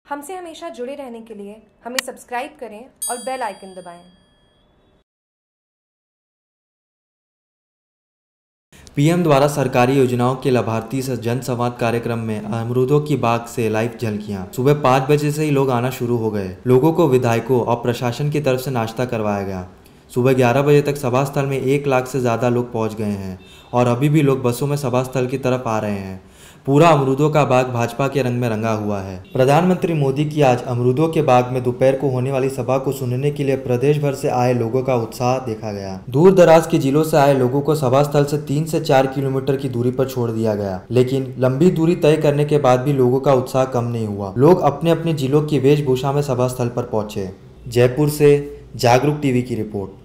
हमसे हमेशा जुड़े रहने के लिए हमें सब्सक्राइब करें और बेल आइकन दबाएं। पीएम द्वारा सरकारी योजनाओं के लाभार्थी से जनसंवाद कार्यक्रम में अमरूदों की बाग से लाइव झलकियां। सुबह 5 बजे से ही लोग आना शुरू हो गए। लोगों को विधायकों और प्रशासन की तरफ से नाश्ता करवाया गया। सुबह 11 बजे तक सभा स्थल में 1 लाख से ज़्यादा लोग पहुंच गए हैं और अभी भी लोग बसों में सभा स्थल की तरफ आ रहे हैं। पूरा अमरूदों का बाग भाजपा के रंग में रंगा हुआ है। प्रधानमंत्री मोदी की आज अमरूदों के बाग में दोपहर को होने वाली सभा को सुनने के लिए प्रदेश भर से आए लोगों का उत्साह देखा गया। दूर दराज के जिलों से आए लोगों को सभा स्थल से 3 से 4 किलोमीटर की दूरी पर छोड़ दिया गया, लेकिन लंबी दूरी तय करने के बाद भी लोगों का उत्साह कम नहीं हुआ। लोग अपने अपने जिलों की वेशभूषा में सभा स्थल पर पहुंचे। जयपुर से जागरूक टीवी की रिपोर्ट।